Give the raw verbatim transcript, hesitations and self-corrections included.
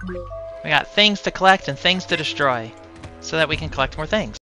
We got things to collect and things to destroy, so that we can collect more things.